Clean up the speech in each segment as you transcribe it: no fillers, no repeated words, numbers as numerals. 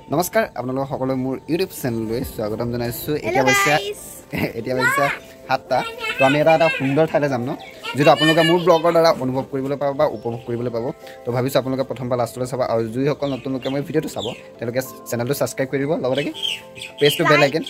নমস্কাৰ আপোনালোক সকলো মোৰ ইউটিউব চেনেললৈ স্বাগতম জনাইছোঁ। এতিয়া হৈছে 7টা। তো আমি এটা সুন্দৰ ঠাইলৈ যাম ন, যিটো আপোনালোকে মোৰ ব্লগৰ দ্বাৰা অনুভৱ কৰিবলৈ পাব বা উপভোগ কৰিবলৈ পাব। তো ভাবিছোঁ আপোনালোকে প্ৰথমবাৰ লাষ্টলৈ চাব, আৰু যিসকল নতুন লোকে মই ভিডিঅ'টো চাব তেওঁলোকে চেনেলটো ছাবস্ক্ৰাইব কৰি দিব, লগতে কি পেজটো বেল আইকন।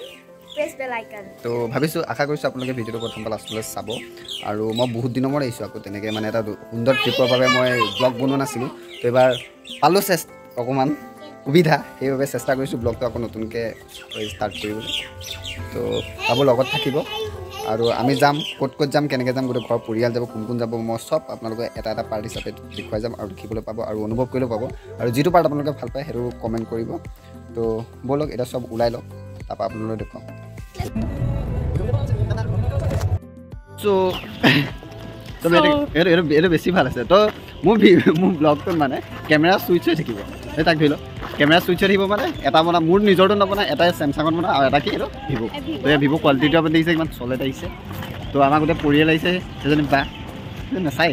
তো ভাবিছোঁ, আশা কৰিছোঁ আপোনালোকে ভিডিঅ'টো প্ৰথমবাৰ লাষ্টলৈ চাব। আৰু মই বহুত দিনৰ মূৰত আহিছোঁ আকৌ তেনেকৈ, মানে এটা সুন্দৰ ট্ৰিপৰ বাবে মই ব্লগ বনোৱা নাছিলোঁ। তো এইবাৰ পালোঁ অকণমান সুবিধা, সেইবাবে চেষ্টা কৰিছোঁ ব্লগটো আকৌ নতুনকৈ ষ্টাৰ্ট কৰিবলৈ। তো পাব লগত থাকিব, আৰু আমি যাম, ক'ত যাম, কেনেকৈ যাম, গোটেই ঘৰৰ পৰিয়াল যাব, কোন যাব, মই চব আপোনালোকে এটা পাৰ্ট হিচাপে দেখুৱাই যাম, আৰু দেখিবলৈ পাব আৰু অনুভৱ কৰিলেও পাব। আৰু যিটো পাৰ্ট আপোনালোকে ভাল পায় সেইটো কমেণ্ট কৰিব। তো ব'লক এতিয়া চব ওলাই লওক, তাৰপৰা আপোনালোকে দেখুৱাম। এইটো বেছি ভাল আছে। তো মোৰ ব্লগটোত মানে কেমেৰা চুইচ হৈ থাকিব, এই তাক ধৰি লওক, কেমেৰা চুইচ হৈ থাকিব মানে এটা বনাম, মোৰ নিজৰটো নবনাই, এটাই চেমচাঙত বনাই আৰু এটা কি এইটো ভিভ'। তো এই ভিভ' কোৱালিটিটো আপুনি দেখিছে ইমান চলেট আহিছে। তো আমাৰ গোটেই পৰিয়াল আহিছে, সেইজনী বা নাচায়,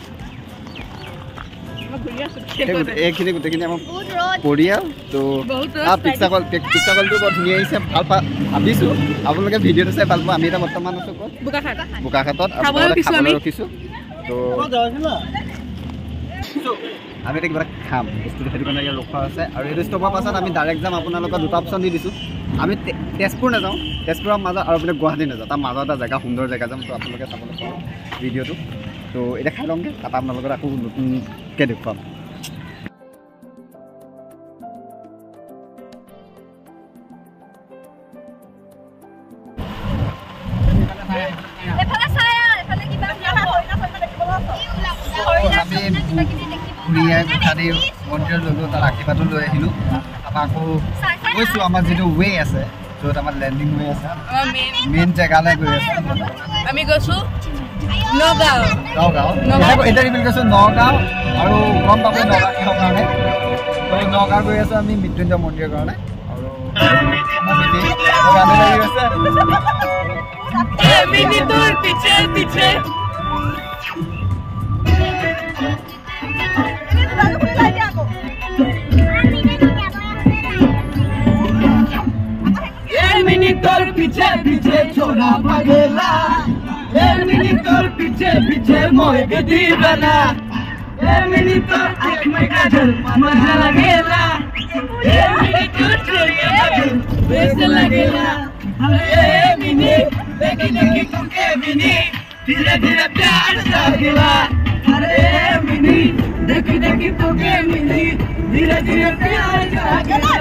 এইখিনি গোটেইখিনি আমাৰ পৰিয়াল। তো পিক্সাৰকলটো বৰ ধুনীয়া আহিছে, ভাল ভাবিছোঁ আপোনালোকে ভিডিঅ'টো চাই ভাল পাব। আমি এতিয়া বৰ্তমান আছোঁ ক'ত, বোকাখাটত খাবলৈ ৰখিছোঁ। তো আমি এতিয়া কিবা খাম বস্তুটো, সেইটো কাৰণে ইয়াত ৰখা আছে। আৰু এইটো ষ্টপৰ পাছত আমি ডাইৰেক্ট যাম, আপোনালোকক দুটা অপশ্যন দি দিছোঁ। আমি তেজপুৰ নাযাওঁ, তেজপুৰৰ মাজত, আৰু মানে গুৱাহাটী নাযাওঁ, তাৰ মাজত এটা জেগা, সুন্দৰ জেগা যাম। তো আপোনালোকে চাবলৈ পাব ভিডিঅ'টো। তো এতিয়া খাই লওঁগৈ, তাৰপৰা আপোনালোকক আকৌ নতুনকৈ দেখুৱাম। আমি মন্দিৰত ল'লোঁ, তাৰ আশীৰ্বাদো লৈ আহিলোঁ। তাৰপৰা আকৌ গৈছোঁ আমাৰ যিটো ৱে আছে, য'ত আমাৰ লেণ্ডিং ৱে আছে, মেইন জেগালৈ গৈ আছোঁ। আমি গৈছোঁ নগাঁও, এতিয়া ৰিভিল গৈছোঁ নগাঁও, আৰু গম পাব নগাঁও কিহৰ কাৰণে। তো নগাঁও গৈ আছোঁ আমি মৃত্যুঞ্জয় মন্দিৰৰ কাৰণে। আৰু পিছে পিছে ছোড়া ভাগেলা, তোর পিছে পিছে মই গদি বানা, তোর আঁখ में काजल मजा लगेला, তোর चोरिया काजल बेस लगेला। मिनी देखी देखी तुके मिनी धीरे धीरे प्यार जागेला। अरे मिनी देखी देखी तुके मिनी धीरे धीरे प्यार जागेला।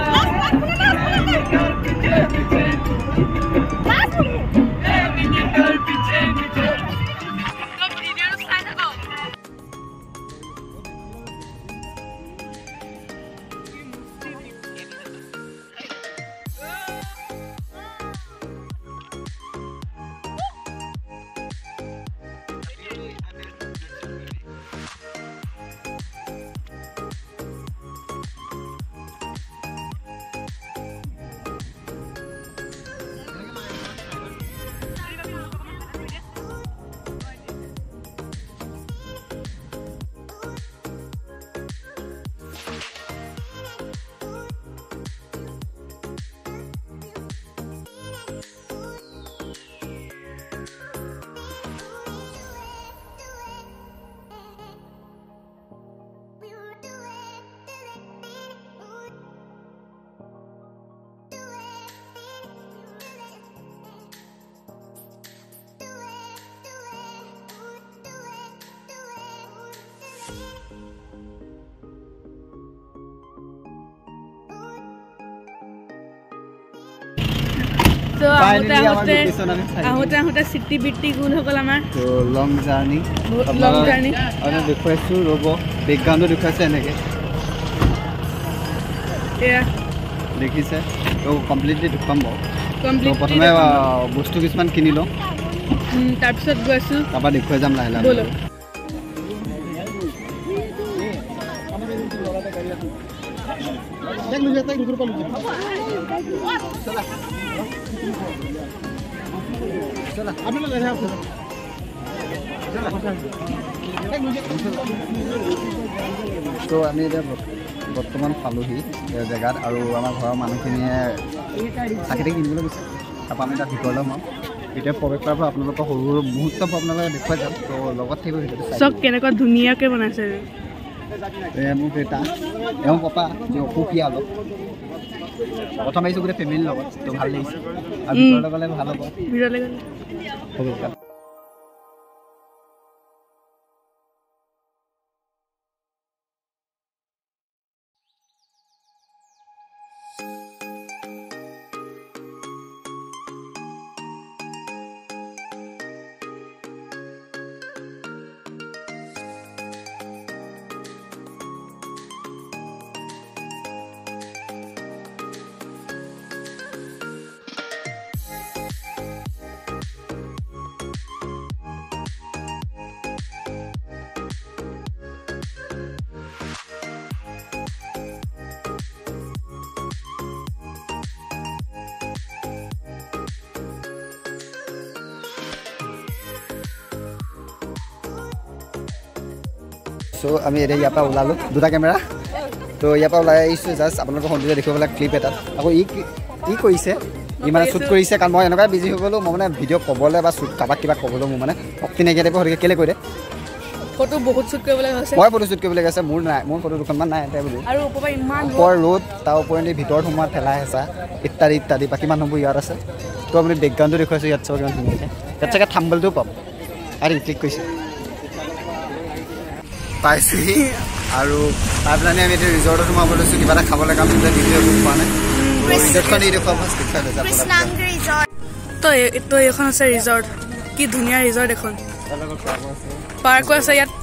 তো আহোঁতে চিটি বিটি গুণ সকল আমাৰ লং জাৰ্ণি আৰু দেখুৱাইছোঁ, ৰ'ব বেকগ্ৰাউণ্ডো দেখুৱাইছে এনেকৈ, দেখিছে। তো কমপ্লিটলি দেখুৱাম বাৰু। প্ৰথমে বস্তু কিছুমান কিনি লওঁ, তাৰপিছত গৈছোঁ, তাৰপৰা দেখুৱাই যাম লাহে লাহে। তো আমি এতিয়া বৰ্তমান পালোহি জেগাত আৰু আমাৰ ঘৰৰ মানুহখিনিয়ে চাকি কিনিবলৈ গৈছে তাৰপৰা আমি তাত ভিতৰলৈ সোমাম এতিয়া প্ৰৱেশ কৰাৰ পৰা আপোনালোকৰ সৰু সৰু মুহূৰ্ত আপোনালোকে দেখুৱাই যাম তো লগত থাকিব ভিতৰতে চব কেনেকুৱা ধুনীয়াকৈ বনাইছে মোৰ দেউতা এওঁ পাপা যে অসুখীয়া অলপ প্ৰথম আহিছোঁ গোটেই ফেমিলিৰ লগত তো ভাল লাগিছে আৰু ভিতৰলৈ গ'লে ভাল হ'ব ভিতৰলৈ গ'লে হ'ব সো আমি এতিয়া ইয়াৰ পৰা ওলালোঁ দুটা কেমেৰা তো ইয়াৰ পৰা ওলাই আহিছোঁ জাষ্ট আপোনালোকৰ সন্ধিয়া দেখিবলৈ ক্লিপ এটাত আকৌ ই কৰিছে ই মানে শ্বুট কৰিছে কাৰণ মই এনেকুৱাই বিজি হৈ গ'লোঁ মই মানে ভিডিঅ' ক'বলৈ বা শ্বুট কাৰোবাক কিবা ক'বলৈ মোৰ মানে শক্তি নাইকিয়া টাইপৰ গতিকে কেলৈ কৈ দে ফটো বহুত শ্বুট কৰিবলৈ গৈছে মই ফটো শ্বুট কৰিবলৈ গৈছে মোৰ নাই মোৰ ফটো দুখনমান নাই এতিয়া বোলো আৰু ওপৰ ইমান ওপৰ ৰ'দ তাৰ ওপৰেদি ভিতৰত সোমোৱা ঠেলা হেঁচা ইত্যাদি ইত্যাদি বাকী মানুহবোৰ ইয়াত আছে তো আপুনি বেকগ্ৰাউণ্ডটো দেখুৱাইছোঁ ইয়াত চাব কিমান ধুনীয়াকৈ ইয়াত চাগে থাম্বলটোও পাম আৰু ক্লিক কৰিছোঁ পাইছোঁহি আৰু তাৰ পেলানি আমি এতিয়া ৰিজৰ্টত সোমাব লৈছোঁ কিবা এটা খাবলৈ কাম ভিডিঅ' একো খোৱা নাই ৰিজৰ্টখন এই দেখুৱাব তো এইখন আছে ৰিজৰ্ট কি ধুনীয়া ৰিজৰ্ট এখন পাৰ্কো আছে ইয়াত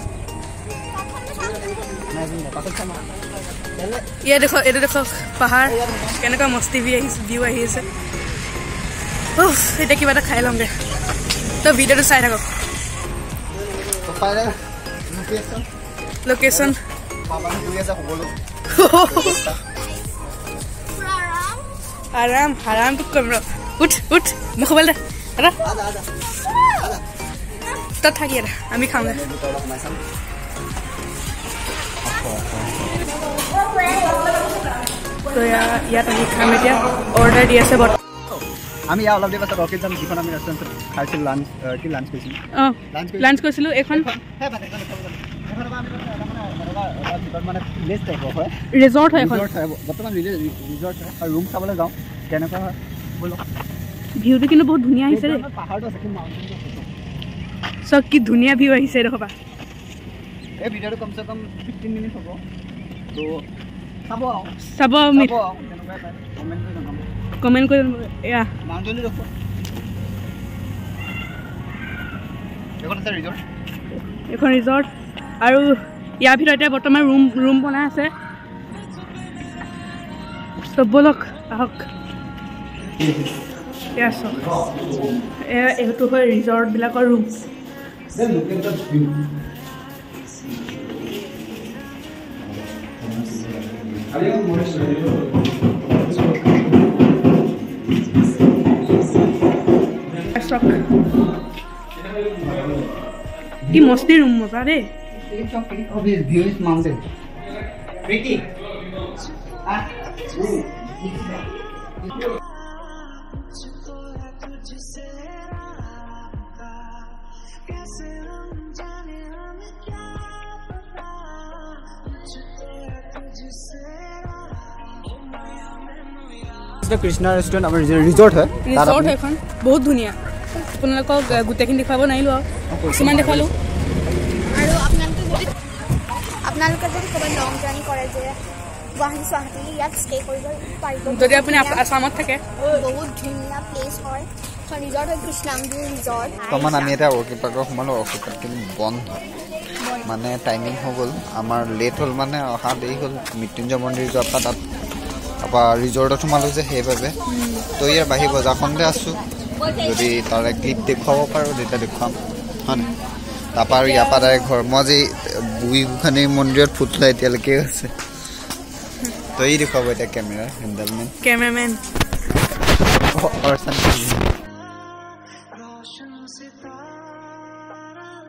ইয়াত দেখক এইটো দেখক পাহাৰ কেনেকুৱা মস্তি ভিউ আহি আছে এতিয়া কিবা এটা খাই ল'মগে তো ভিডিঅ'টো চাই থাকক লোকেশ্যন আৰাম আৰামটো কম ৰ উঠ উঠ মই খবৰ দে দাদা তই থাকি দে আমি খাওঁগে তো ইয়াত আমি খাম এতিয়া অৰ্ডাৰ দি আছে আমি ইয়াৰ অলপ দেৰি পাছত ৰকেট যাম যিখন আমি ৰেষ্টুৰেণ্টত খাইছিলোঁ লাঞ্চ কৰিছিলোঁ অঁ লাঞ্চ কৰিছিলোঁ এইখন মানে ভিলেজ টাইপৰ হয় ৰিজৰ্ট হয় এখন বৰ্তমান ৰিজৰ্ট হয় আৰু ৰুম চাবলৈ যাওঁ কেনেকুৱা হয় ব'লক ভিউটো কিন্তু বহুত ধুনীয়া আহিছে দেই পাহাৰটো আছে কিন্তু চব কি ধুনীয়া ভিউ আহিছে দেখবা এই ভিডিঅ'টো কমচে কম 15 মিনিট হ'ব তো চাব কমেণ্ট কৰি এয়া এখন ৰিজৰ্ট আৰু ইয়াৰ ভিতৰতে বৰ্তমান ৰুম বনাই আছে চব ব'লক আহক এয়া চব এইটো হয় ৰিজৰ্টবিলাকৰ ৰুম কি মস্তি ৰুম মজা দেই view is mountain pretty Krishna restaurant আমাৰ ৰিজৰ্ট হয় এখন বহুত ধুনীয়া আপোনালোকক গোটেইখিনি দেখুৱাব নোৱাৰিলোঁ আৰু কিছুমান দেখুৱালোঁ আৰু আপোনালোকে যদি ক'ৰবাত লং জাৰ্ণি কৰে যে গুৱাহাটী ইয়াত ষ্টে কৰিব পাৰিব যদি আপুনি আসামত থাকে বহুত ধুনীয়া প্লেচ হয় ৰিজৰ্ট হয় কৃষ্ণাগিৰি ৰিজৰ্ট বৰ্তমান আমি এতিয়া অৰ্কিড পাৰ্কৰ সোমালোঁ অৰ্কিড পাৰ্ক কিন্তু বন্ধ মানে টাইমিং হৈ গ'ল আমাৰ লেট হ'ল মানে অহা দেৰি হ'ল মৃত্যুঞ্জয় মন্দিৰ যোৱাৰ পৰা তাত তাৰপৰা ৰিজৰ্টত সোমালোঁ যে সেইবাবে তো ইয়াৰ বাঢ়ি বজাৰখনতে আছোঁ যদি তাৰে ক্লিপ দেখুৱাব পাৰোঁ তেতিয়া দেখুৱাম হয় নাই তাৰপৰা আৰু ইয়াৰ পৰা ডাইৰেক্ট ঘৰ মই যে বুঢ়ী গোসাঁনী মন্দিৰত ফুটলা এতিয়ালৈকে আছে তো ই দেখুৱাব এতিয়া কেমেৰামেন Archan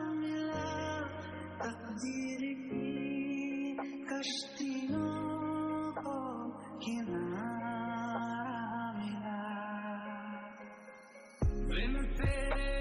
बिन तेरे